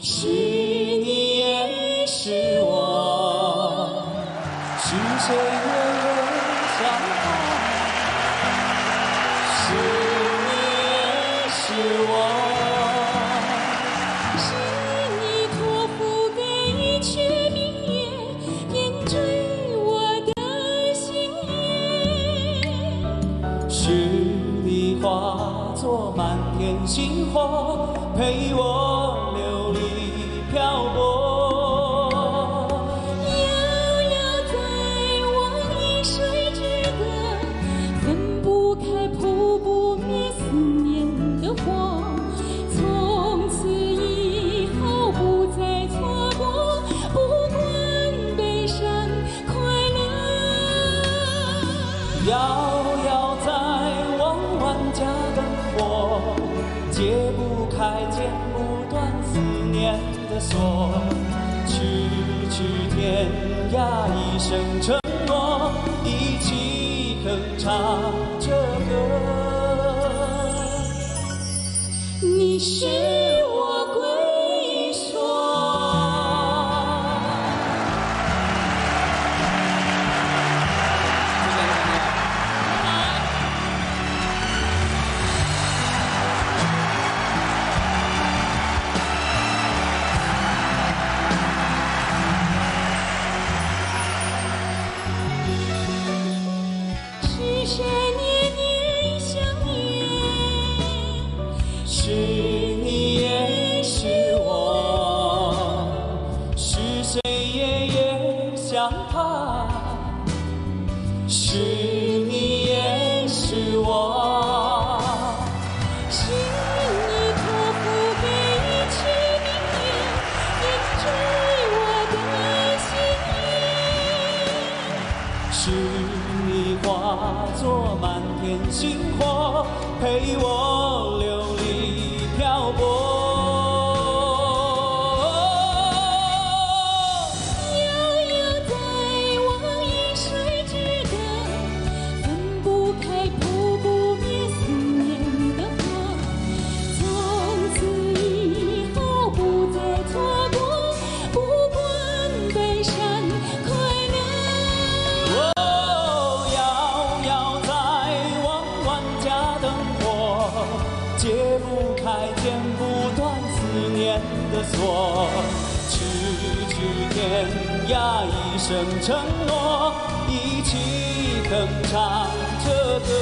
是你也是我，是谁也相爱？是你也是我， 是你托付给却明月，点缀我的心愿。 是你化作满天星火，陪我流离漂泊。 遥遥在望，一水之隔，分不开，扑不灭思念的火。从此以后不再错过，不管悲伤快乐。 遥遥在望，万家灯火，解不开，剪不断思念的锁。去去天涯，一生承诺，一起哼唱这歌。 你是我归所。是谁年年相约？ 是你也是我，是谁也相盼。是你也是我， 是你托付给却明月，点缀我的心愿。 是你化作满天星火，陪我流离漂泊。 遥遥在望，一水之隔，分不开，扑不灭思念的火。从此以后不再错过，不管悲伤快乐。 遥遥在望，万家灯火，解不开，剪不断思念的锁。去去天涯，一生承诺，一起哼唱这歌。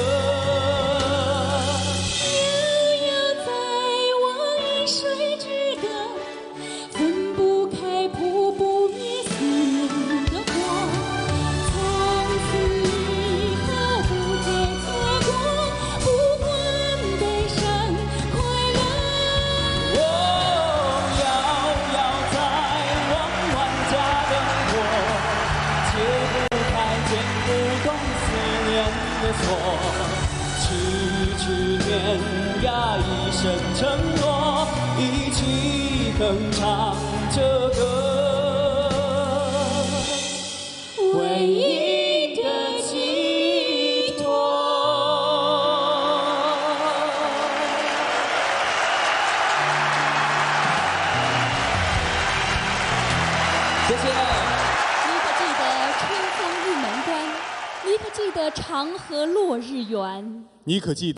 遥遥在望，一水之隔，分不开，扑不灭思念的火。从此以后不再错过，不管悲伤快乐。 遥遥在望，万家灯火，解不开，剪不断思念的锁。去去天涯，一生承诺，一起哼唱这歌。唯一的寄托。谢谢。 你可记得春风入门关？你可记得长河落日圆？ 你可记得